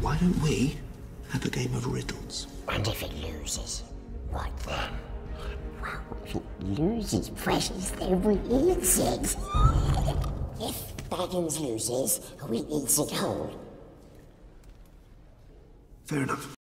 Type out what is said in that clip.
Why don't we have a game of riddles? And if it loses, what then? Well, if it loses, precious, then we eat it. If Baggins loses, we eat it whole. Fair enough.